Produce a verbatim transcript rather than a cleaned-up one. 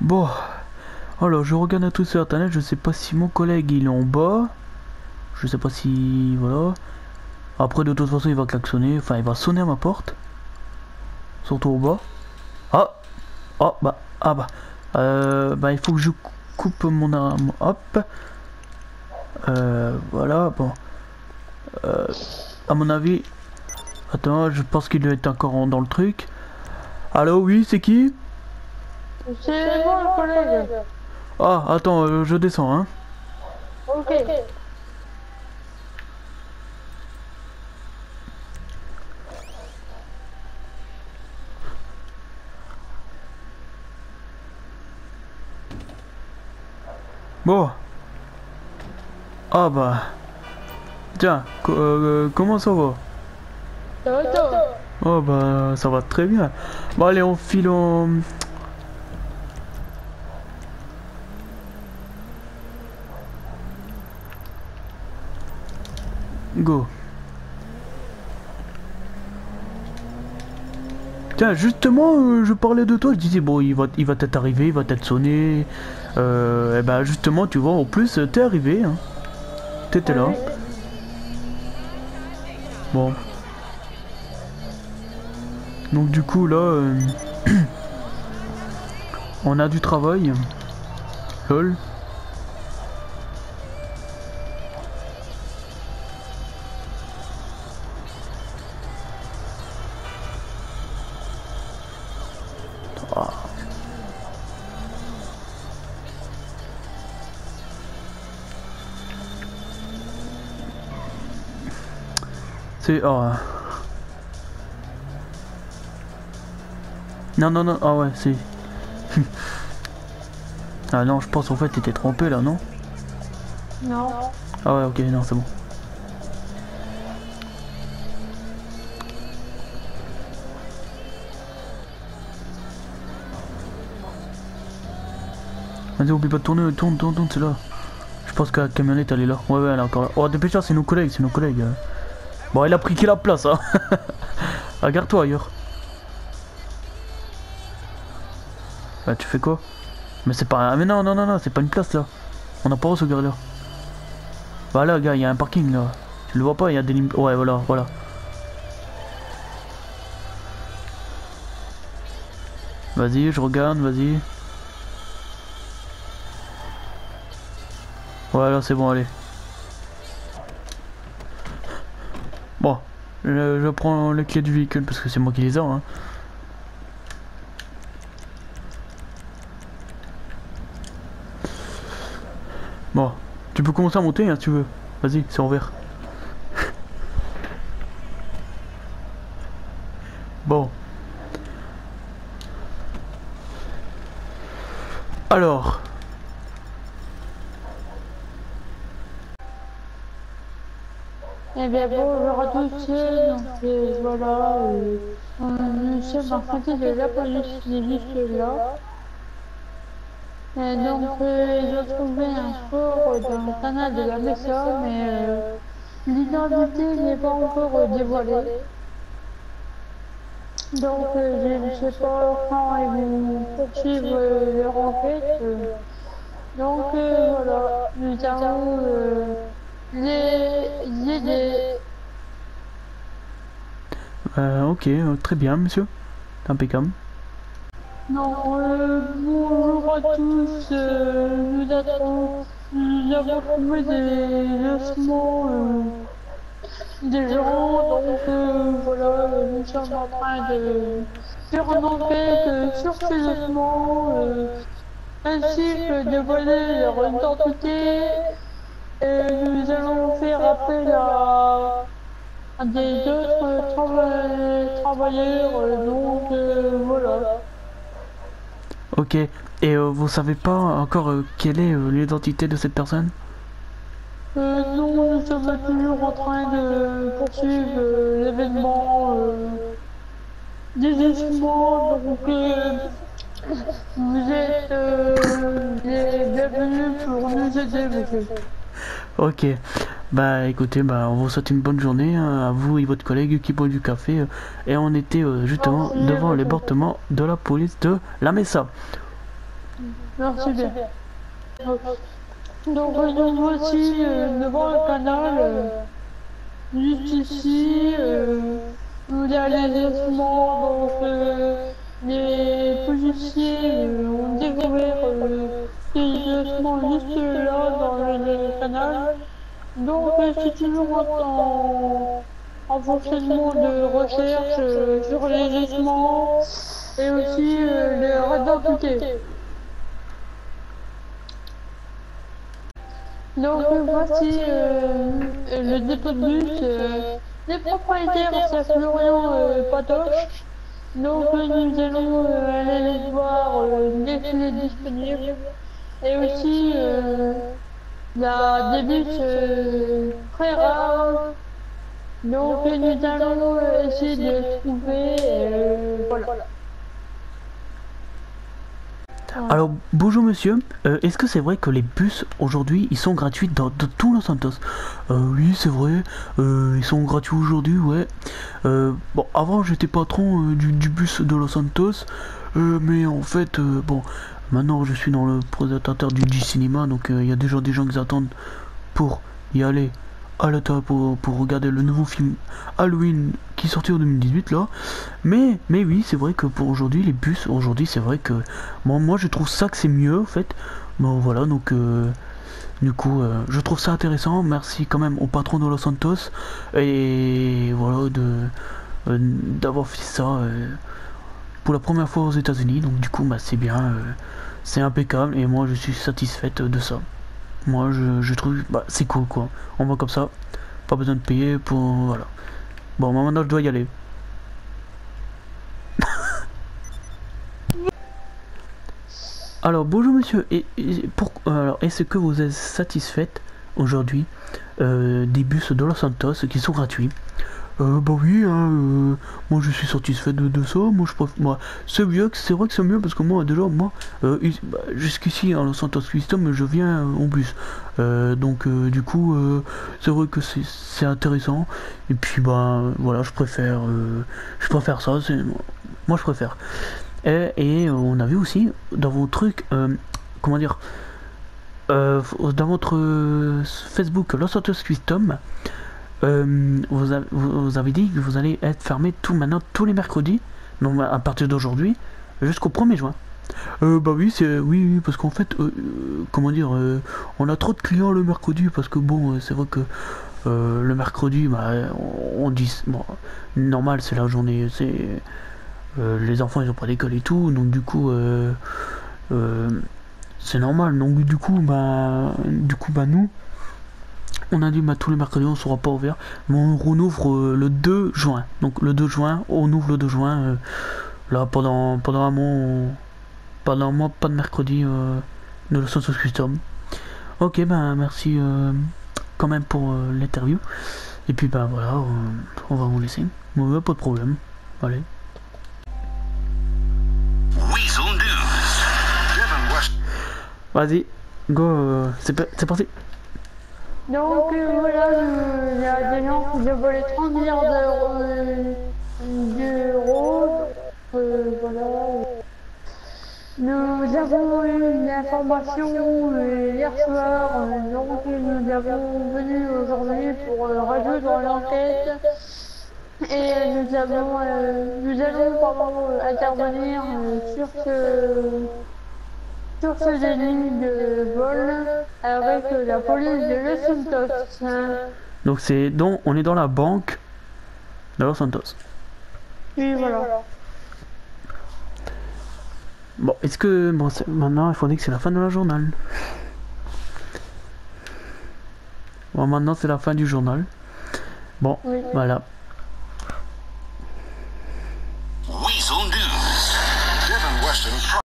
Bon, alors je regarde un truc sur internet, je sais pas si mon collègue il est en bas. Je sais pas si... voilà. Après de toute façon il va klaxonner, enfin il va sonner à ma porte. Surtout au bas. Ah. Oh bah, ah bah. Euh, bah il faut que je coupe mon arme. Hop. Euh, voilà, bon. Euh, à mon avis... Attends, je pense qu'il doit être encore dans le truc. Allô, oui, c'est qui? C'est moi le collègue. Ah, attends, euh, je descends, hein. Ok. Bon. Ah bah. Tiens, co- euh, comment ça va? Ça va toi? Oh bah, ça va très bien. Bon, allez, on file en... Go. Tiens, justement, euh, je parlais de toi, je disais, bon, il va il va peut-être arriver, il va peut-être sonner. Euh, et bah, justement, tu vois, en plus, t'es arrivé, hein. T'étais là. Oui. Bon. Donc, du coup, là, euh, on a du travail. Lol. Ah. C'est... Oh. Non, non, non, ah ouais, c'est... Ah non, je pense, en fait, t'étais trompé, là, non? Non. Ah ouais, ok, non, c'est bon. Vas-y, oublie pas de tourner, tourne, tourne, tourne, c'est là. Je pense que la camionnette, elle est là. Ouais, ouais, elle est encore là. Oh, dépêche-toi, c'est nos collègues, c'est nos collègues. Bon, il a pris qui la place, hein. Regarde-toi ailleurs. Bah, tu fais quoi? Mais c'est pas... Mais non, non, non, non, c'est pas une place, là. On n'a pas reçu ce gars là. Bah là, gars, il y a un parking, là. Tu le vois pas, il y a des lignes... Ouais, voilà, voilà. Vas-y, je regarde, vas-y. Voilà, c'est bon, allez. Bon, je, je prends les clés du véhicule parce que c'est moi qui les ai, hein. Bon, tu peux commencer à monter, hein, si tu veux. Vas-y, c'est envers. Bon. Alors... Eh bien bonjour à tous. Donc euh, voilà. Euh, nous sommes en côté de la police qui est juste là. Et donc euh, ils ont trouvé un corps dans le canal de la Mesa, mais euh, l'identité n'est pas encore euh, dévoilée. Donc euh, je ne sais pas quand ils vont poursuivre euh, leur enquête. euh. Donc euh, voilà, nous allons euh, les aider. Euh, ok, euh, très bien, monsieur. Impeccable. Non, euh, bonjour à tous. Euh, nous, avons, nous avons trouvé des ossements euh, des gens. Donc euh, voilà, euh, nous sommes en train de faire une enquête euh, sur ces ossements, euh, ainsi que de voler leur identité. Et nous allons faire appel à, à des autres trava- travailleurs. euh, donc euh, voilà. Ok, et euh, vous savez pas encore euh, quelle est euh, l'identité de cette personne? Euh, non, nous sommes toujours en train de poursuivre euh, l'événement euh, des ossements. Donc euh, vous êtes euh, les bienvenus pour nous aider, monsieur. Ok, bah écoutez, bah on vous souhaite une bonne journée, hein, à vous et votre collègue qui boit du café. euh, et on était euh, justement Merci, devant les monsieur. bâtiments de la police de la Mesa. Merci bien. Donc euh, nous voici euh, devant le canal, euh, juste ici, euh, il y a les ossements, donc euh, les policiers euh, ont découvert euh, ces ossements juste là dans le, le canal. Donc euh, c'est toujours en, en fonctionnement de recherche euh, sur les ossements et aussi euh, les identités. Donc euh, voici euh, le dépôt de bus. Euh, les propriétaires, c'est Florian euh, Patoche. Donc euh, nous allons euh, aller les voir euh, dès qu'il est disponible. Et aussi, euh, il y a des bus euh, très rares. Donc euh, nous allons euh, essayer de les trouver. Euh, voilà. Alors bonjour monsieur, euh, est-ce que c'est vrai que les bus aujourd'hui ils sont gratuits dans, dans tout Los Santos? euh, Oui c'est vrai, euh, ils sont gratuits aujourd'hui, ouais. Euh, bon avant j'étais patron euh, du, du bus de Los Santos, euh, mais en fait euh, bon maintenant je suis dans le présentateur du G-Cinéma, donc il euh, y a déjà des gens qui attendent pour y aller à la table pour, pour regarder le nouveau film Halloween qui est sorti en deux mille dix-huit là. Mais, mais oui, c'est vrai que pour aujourd'hui, les bus, aujourd'hui, c'est vrai que moi, moi je trouve ça que c'est mieux en fait. Bon voilà, donc euh, du coup, euh, je trouve ça intéressant. Merci quand même au patron de Los Santos et voilà de euh, d'avoir fait ça euh, pour la première fois aux États-Unis. Donc du coup, bah c'est bien, euh, c'est impeccable et moi je suis satisfaite de ça. Moi je, je trouve bah c'est cool quoi. On va comme ça, pas besoin de payer pour voilà. Bon moi maintenant je dois y aller. Alors bonjour monsieur, et, et pour alors est-ce que vous êtes satisfaite aujourd'hui euh, des bus de Los Santos qui sont gratuits? Euh, bah oui, hein, euh, moi je suis satisfait de, de ça, moi je préfère, moi c'est mieux, c'est vrai que c'est mieux parce que moi déjà moi euh, bah, jusqu'ici à Los Santos Custom je viens en bus, euh, donc euh, du coup euh, c'est vrai que c'est intéressant et puis bah voilà je préfère euh, je préfère ça, c'est moi je préfère et, et on a vu aussi dans vos trucs euh, comment dire euh, dans votre euh, Facebook Los Santos Custom. Euh, vous, avez, vous avez dit que vous allez être fermé tout maintenant tous les mercredis, donc à partir d'aujourd'hui jusqu'au premier juin. Euh, bah oui, c'est oui, oui, parce qu'en fait, euh, euh, comment dire, euh, on a trop de clients le mercredi parce que bon, euh, c'est vrai que euh, le mercredi, bah, on, on dit bon, normal, c'est la journée, c'est euh, les enfants ils ont pas d'école et tout, donc du coup, euh, euh, c'est normal. Donc du coup, bah, du coup, bah nous. On a dit bah, tous les mercredis on sera pas ouvert, mais on rouvre euh, le deux juin. Donc le deux juin, on ouvre le deux juin. Euh, là pendant pendant un mois, on, pendant un mois pas de mercredi euh, de Los Santos Custom. Ok ben merci euh, quand même pour euh, l'interview. Et puis ben voilà, on, on va vous laisser. Ouais, pas de problème. Allez. Vas-y, go, euh, c'est parti. Donc euh, voilà, il y a des gens qui ont volé trente milliards d'euros. Euh, voilà. Nous avons eu une information euh, hier soir, euh, donc nous avons venu aujourd'hui pour euh, résoudre l'enquête. Et nous avons, euh, nous allons pardon, intervenir euh, sur ce sur ce délit de vol avec euh, la police de Los Santos. Donc c'est donc on est dans la banque de Los Santos. Oui voilà. Bon, est-ce que bon maintenant il faut dire que c'est la fin de la journal. Bon maintenant c'est la fin du journal. Bon, oui. Voilà.